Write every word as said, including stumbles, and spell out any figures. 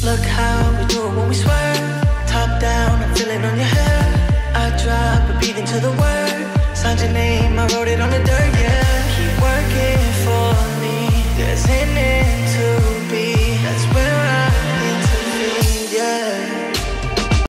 Look how we do it when we swerve. Top down, I'm feeling on your head.